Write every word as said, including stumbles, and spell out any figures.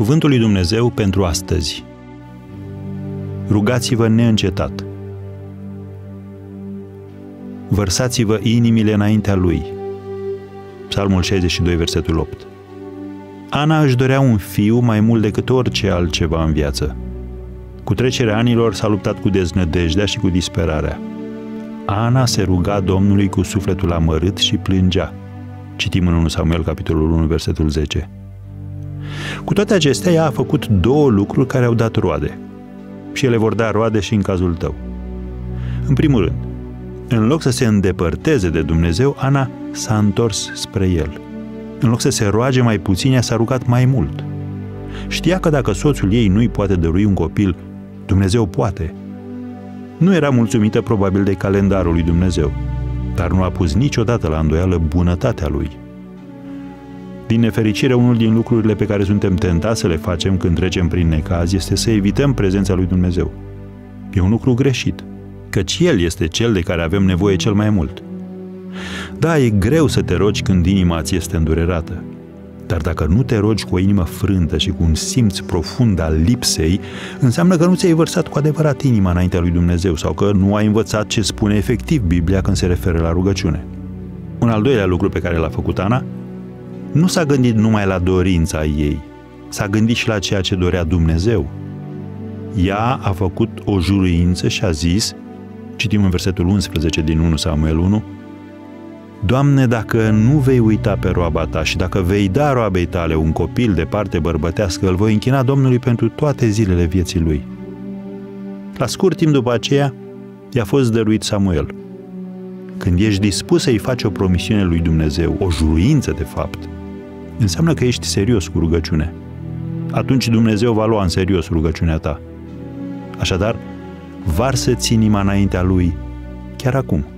Cuvântul lui Dumnezeu pentru astăzi. Rugați-vă neîncetat. Vărsați-vă inimile înaintea Lui. Psalmul șaizeci și doi, versetul opt. Ana își dorea un fiu mai mult decât orice altceva în viață. Cu trecerea anilor s-a luptat cu deznădejdea și cu disperarea. Ana se ruga Domnului cu sufletul amărât și plângea. Citim în unu Samuel, capitolul unu, versetul zece. Cu toate acestea, ea a făcut două lucruri care au dat roade. Și ele vor da roade și în cazul tău. În primul rând, în loc să se îndepărteze de Dumnezeu, Ana s-a întors spre El. În loc să se roage mai puțin, ea s-a rugat mai mult. Știa că dacă soțul ei nu-i poate dărui un copil, Dumnezeu poate. Nu era mulțumită probabil de calendarul lui Dumnezeu, dar nu a pus niciodată la îndoială bunătatea Lui. Din nefericire, unul din lucrurile pe care suntem tentați să le facem când trecem prin necaz este să evităm prezența lui Dumnezeu. E un lucru greșit, căci El este Cel de care avem nevoie cel mai mult. Da, e greu să te rogi când inima ți este îndurerată, dar dacă nu te rogi cu o inimă frântă și cu un simț profund al lipsei, înseamnă că nu ți-ai vărsat cu adevărat inima înaintea lui Dumnezeu sau că nu ai învățat ce spune efectiv Biblia când se referă la rugăciune. Un al doilea lucru pe care l-a făcut Ana, nu s-a gândit numai la dorința ei, s-a gândit și la ceea ce dorea Dumnezeu. Ea a făcut o juruință și a zis, citim în versetul unsprezece din unu Samuel unu, Doamne, dacă nu vei uita pe roaba ta și dacă vei da roabei tale un copil de parte bărbătească, îl voi închina Domnului pentru toate zilele vieții lui. La scurt timp după aceea, i-a fost dăruit Samuel. Când ești dispus să-i faci o promisiune lui Dumnezeu, o juruință de fapt, înseamnă că ești serios cu rugăciune. Atunci Dumnezeu va lua în serios rugăciunea ta. Așadar, varsă-ți inima înaintea Lui chiar acum.